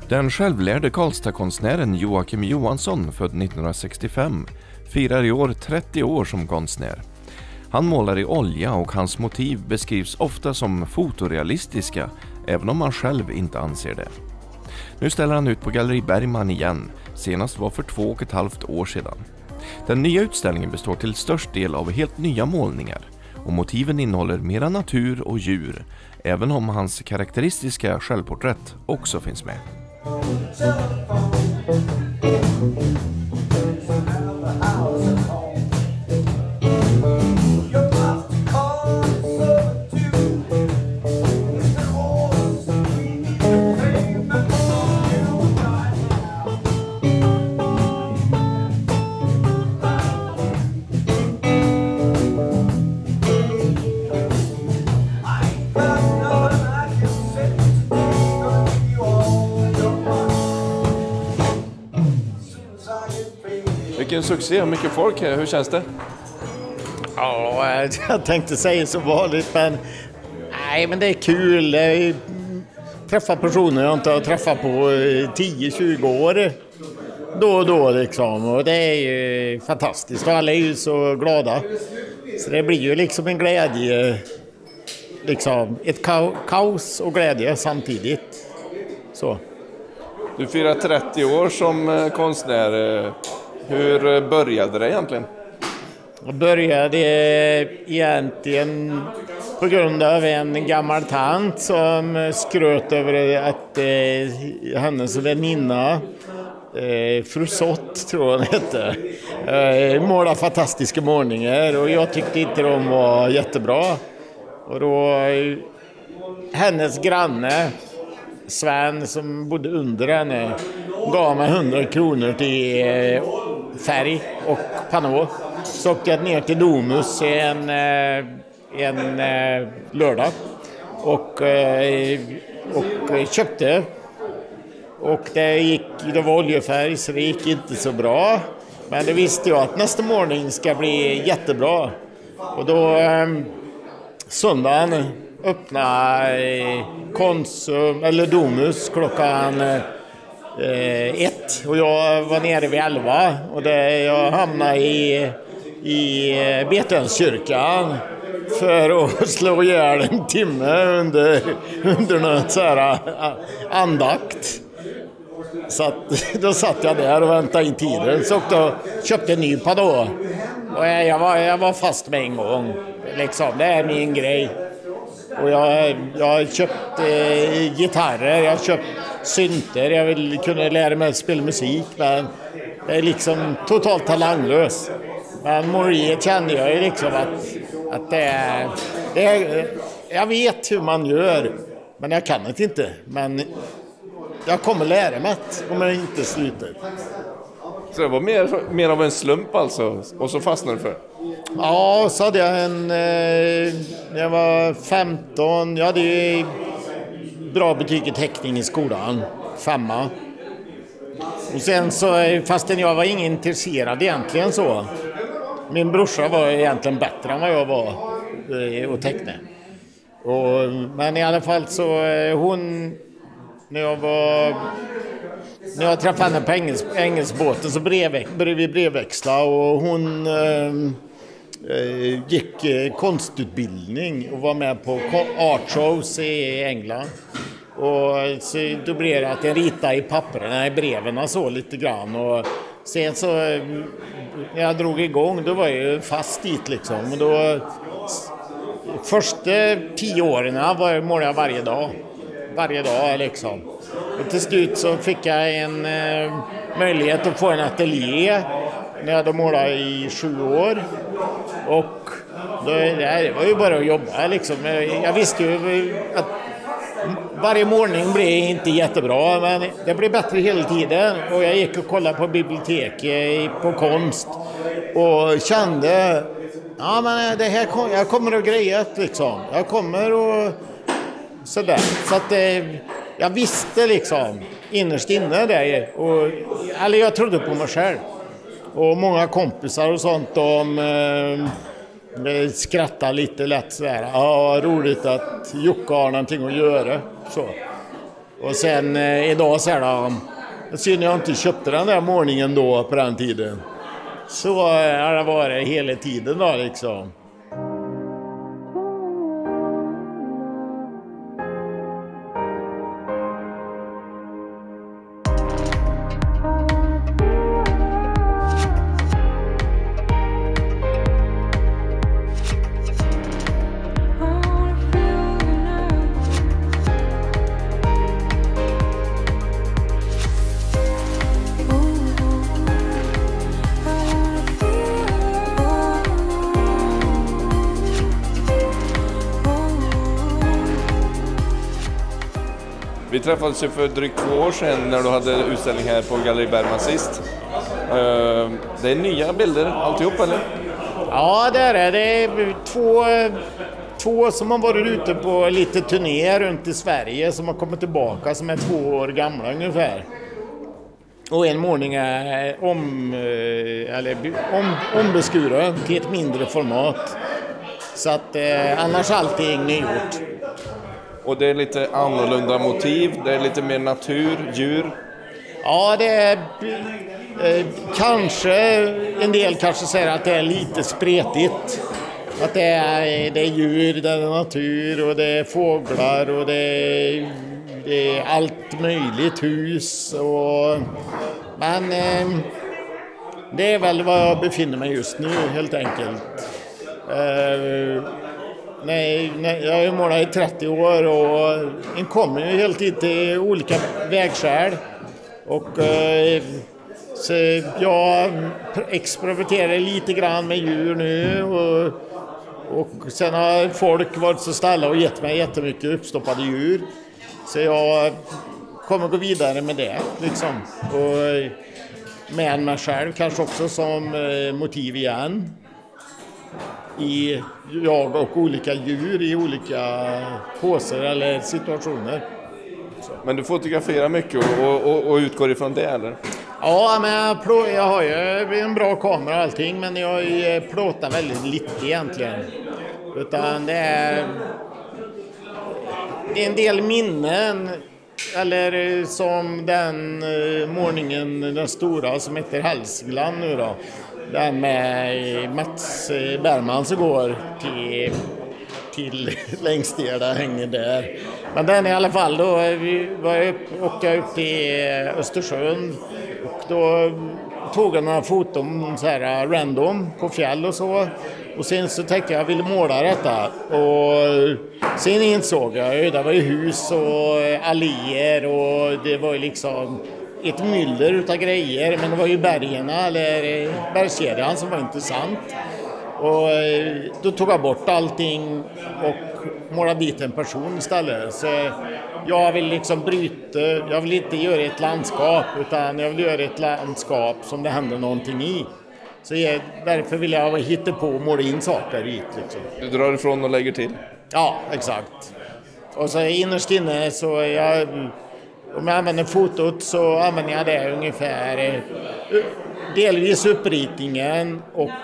Den självlärde Karlstad-konstnären Joakim Johansson, född 1965, firar i år 30 år som konstnär. Han målar i olja och hans motiv beskrivs ofta som fotorealistiska, även om han själv inte anser det. Nu ställer han ut på Galleri Bergman igen, senast var för 2,5 år sedan. Den nya utställningen består till störst del av helt nya målningar och motiven innehåller mera natur och djur, även om hans karaktäristiska självporträtt också finns med. Vilken succé, mycket folk här. Hur känns det? Ja, jag tänkte säga så vanligt, men nej, men det är kul. Jag träffar personer jag inte har träffat på 10-20 år då och då liksom. Och det är ju fantastiskt och alla är ju så glada. Så det blir ju liksom en glädje, liksom ett kaos och glädje samtidigt. Så. Du firar 30 år som konstnär. Hur började det egentligen? Jag började egentligen på grund av en gammal tant som skröt över att hennes väninna, fru Sott tror hon hette, målade fantastiska målningar och jag tyckte inte de var jättebra. Och då hennes granne Sven som bodde under henne gav mig 100 kronor till färg och panå. Så åkte jag ner till Domus en lördag och köpte. Och det var oljefärg så det gick inte så bra. Men det visste jag att nästa morgon ska bli jättebra. Och då söndagen öppnade Konsum eller Domus klockan 1 och jag var nere vid 11 och jag hamnade i Betenskyrkan för att slå ihjäl en timme under någon så här andakt. Så att, då satt jag där och väntade in tiden. Så då köpte en ny panå. Och jag var fast med en gång. Liksom, det är min grej. Och jag har köpt gitarrer, jag har köpt synter. Jag vill kunna lära mig att spela musik. Men det är liksom totalt talanglös. Men måleriet kände jag ju liksom att det är... Jag vet hur man gör, men jag kan det inte. Men jag kommer lära mig om jag inte slutar. Så det var mer av en slump alltså, och så fastnade du för? Ja, så hade jag när jag var 15, jag hade ju bra betyg i teckning i skolan, 5. Och sen så, fastän jag var ingen intresserad egentligen så. Min brorsa var egentligen bättre än vad jag var att teckna. Men i alla fall så, hon, när jag träffade henne på engelskbåten så började vi brevväxla och hon gick konstutbildning och var med på art shows i England. Och så då blev det att jag ritade i papperna, i breven så lite grann. Och sen så när jag drog igång då var jag ju fast dit liksom. Och då, första 10 åren målade jag varje dag liksom. Och till slut så fick jag en möjlighet att få en ateljé när jag hade målat i 7 år. Och det var ju bara att jobba liksom. Jag visste ju att varje målning blev inte jättebra, men det blev bättre hela tiden. Och jag gick och kollade på biblioteket på konst och kände ja men det här jag kommer att greja liksom. Jag kommer och sådär. Så att jag visste liksom innerst inne där eller jag trodde på mig själv. Och många kompisar och sånt de skrattar lite lätt sådär. Ja, roligt att Jocke har någonting att göra. Så. Och sen idag så är det synd jag inte köpte den där morgonen då på den tiden. Så har det varit hela tiden då liksom. Vi träffades ju för drygt 2 år sedan när du hade utställning här på Galleri Bergman sist. Det är nya bilder alltihop, eller? Ja, det är det. Det är två som har varit ute på lite turné runt i Sverige som har kommit tillbaka som är 2 år gamla ungefär. Och en målning är ombeskuren till ett mindre format. Så att annars allting nygjort. Och det är lite annorlunda motiv, det är lite mer natur, djur. Ja, det är kanske, en del kanske säger att det är lite spretigt. Att det är djur, det är natur och det är fåglar och det är allt möjligt, hus. Men det är väl vad jag befinner mig just nu helt enkelt. Nej, jag har ju målat i 30 år och en kommer ju helt tiden till olika vägskäl. Och så jag experimenterar lite grann med djur nu och sen har folk varit så snälla och gett mig jättemycket uppstoppade djur. Så jag kommer gå vidare med det liksom. Och med mig själv kanske också som motiv igen. I jag och olika djur i olika poser eller situationer. Men du fotograferar mycket och utgår ifrån det, eller? Ja, men jag har ju en bra kamera och allting, men jag plåtar väldigt lite egentligen. Utan det är en del minnen, eller som den morgonen, den stora som heter Hälsingland nu då. Den med Mats Bergman som går till längst ner där, hänger där. Men den i alla fall, då åkte jag upp till Östersund och då tog jag några foton så här random på fjäll och så. Och sen så tänkte jag ville måla detta och sen insåg jag ju, det var ju hus och alléer och det var ju liksom ett myller utav grejer, men det var ju bergskedjan som var intressant. Och då tog jag bort allting och målade dit en person istället. Så jag vill liksom bryta, jag vill inte göra ett landskap utan jag vill göra ett landskap som det händer någonting i. Så därför vill jag hitta på och måla in saker hit liksom. Du drar ifrån och lägger till? Ja, exakt. Och så innerst inne så om jag använder fotot så använder jag det ungefär delvis uppritningen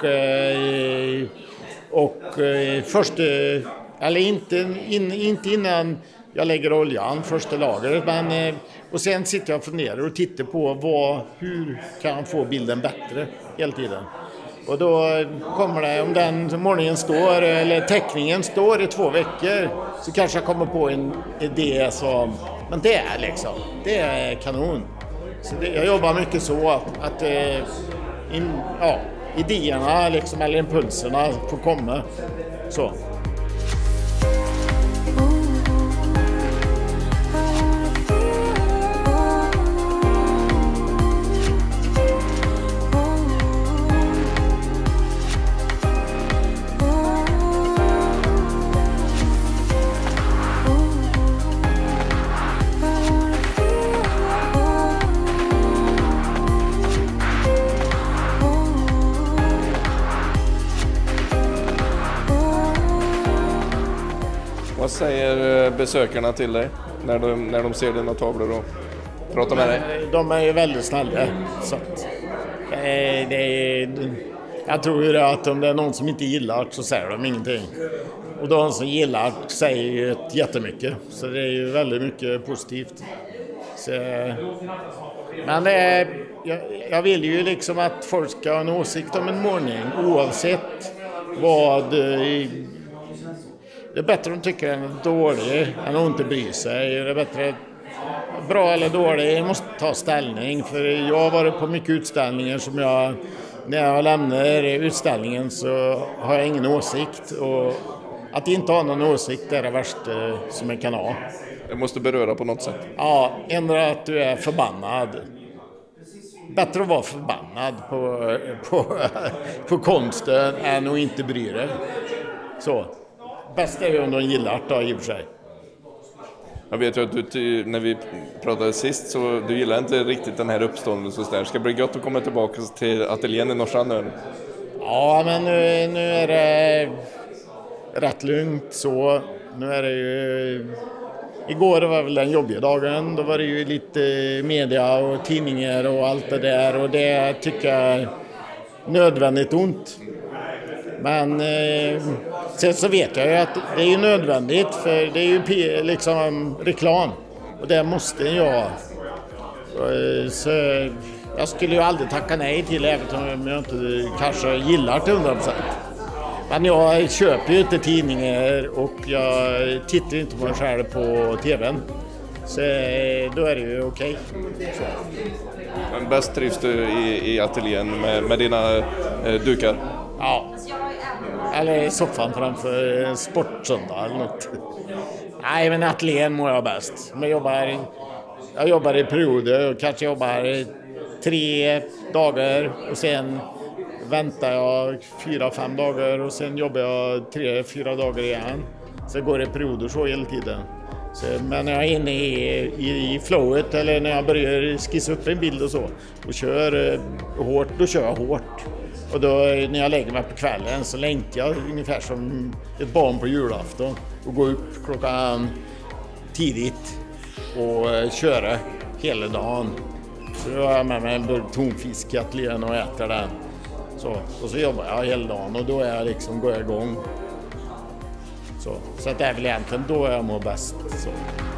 och först, eller inte innan jag lägger oljan, första lagret, men och sen sitter jag och funderar och tittar på hur kan jag få bilden bättre hela tiden. Och då kommer det, om den morgonen står, eller teckningen står i 2 veckor, så kanske jag kommer på en idé som, men det är liksom, det är kanon. Så jag jobbar mycket så att idéerna liksom, eller impulserna får komma så. Vad säger besökarna till dig när de ser dina tavlor och pratar med dig? De är ju väldigt snälla. Så att, Jag tror ju att om det är någon som inte gillar så säger de ingenting. Och de som gillar säger ju jättemycket. Så det är ju väldigt mycket positivt. Så, men jag vill ju liksom att folk ska ha en åsikt om en målning oavsett vad. Det är bättre att tycka den är dålig än att inte bry sig. Det är bättre bra eller dålig. Jag måste ta ställning. För jag har varit på mycket utställningar som när jag lämnar utställningen så har jag ingen åsikt. Och att inte ha någon åsikt är det värsta som jag kan ha. Det måste beröra på något sätt. Ja, ändra att du är förbannad. Bättre att vara förbannad på konsten än att inte bry dig. Så. Bäst är ju om de gillar det i och för sig. Jag vet ju att du, när vi pratade sist så du gillar inte riktigt den här uppståndelsen så där. Ska det bli gott att komma tillbaka till ateljén i Norrstrand? Ja, men nu är det rätt lugnt så. Nu är det ju... Igår var väl den jobbiga dagen. Då var det ju lite media och tidningar och allt det där. Och det tycker jag är nödvändigt ont. Men sen så vet jag ju att det är ju nödvändigt för det är ju liksom reklam. Och det måste jag ha. Så jag skulle ju aldrig tacka nej till även om jag inte kanske gillar till 100%. Men jag köper ju inte tidningar och jag tittar inte på mig själv på tvn. Så då är det ju okej. Men bäst trivs du i ateljén med dina dukar? Ja. Eller i soffan framför sportsöndag eller något. Nej, men ateljén mår jag bäst. Jag jobbar i perioder och kanske jobbar 3 dagar och sen väntar jag 4-5 dagar och sen jobbar jag 3-4 dagar igen. Så går det perioder så hela tiden. Så, men när jag är inne i flowet eller när jag börjar skissa upp en bild och så och kör hårt, då kör jag hårt. Och då när jag lägger mig på kvällen så längtar jag ungefär som ett barn på julafton och går upp klockan tidigt och köra hela dagen. Så jag har med mig en burk tonfisk i ateljén och äter den. Och så jobbar jag hela dagen och då är jag går jag igång. Så att det är väl egentligen då jag mår bäst. Så.